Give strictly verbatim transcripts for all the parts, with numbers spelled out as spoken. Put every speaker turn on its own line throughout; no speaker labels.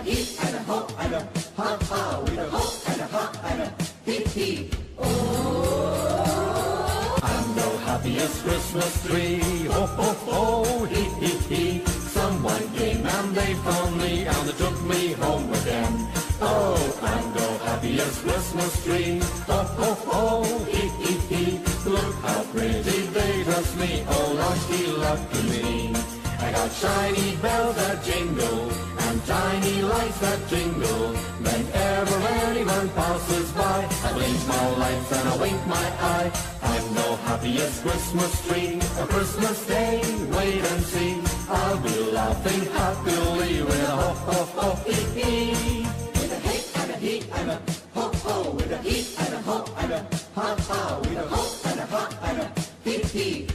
hee and a ho and a ha ha, with a ho and a ha and a hee hee. Oh, I'm the happiest Christmas tree. Ho ho ho, hee hee hee. Someone came and they found me and they took me home with them. Oh, I'm the happiest Christmas tree. Ho ho ho, hee hee hee. Look how pretty they dress me. Oh, lucky, lucky me. I got shiny bells that jingle and tiny lights that jingle. Whenever anyone passes by, I blink my lights and I wink my eye. I'm the happiest Christmas tree. A Christmas day, wait and see. I'll be laughing happily with a ho ho ho hee hee. With a hey and a hee and a ho ho. With a hee and a ho and a ha ha. With a ho and a ha and a hee hee.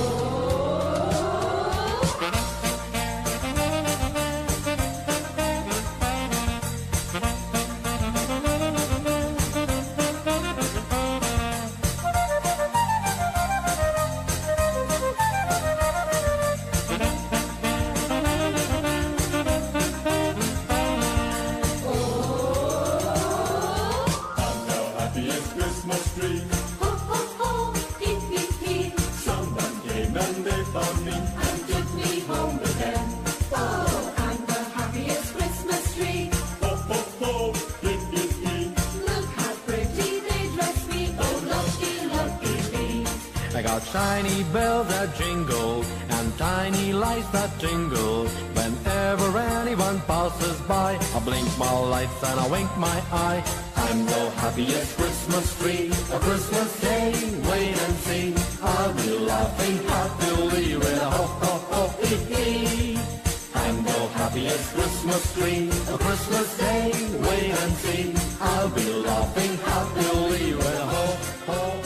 Christmas tree.
Ho, ho, ho, hee, hee, hee.
Someone came and they found me
and took me home with them. Oh, I'm the happiest Christmas tree.
Ho, ho, ho, hee, hee, hee.
Look how pretty they dress me. Oh, lucky, lucky me.
I got shiny bells that jingle and tiny lights that tingle. Whenever anyone passes by, I blink my lights and I wink my eye. I'm the happiest Christmas tree. A Christmas day, wait and see. I'll be laughing happily with a ho ho ho hee hee. I'm the happiest Christmas tree. A Christmas day, wait and see. I'll be laughing happily with a ho ho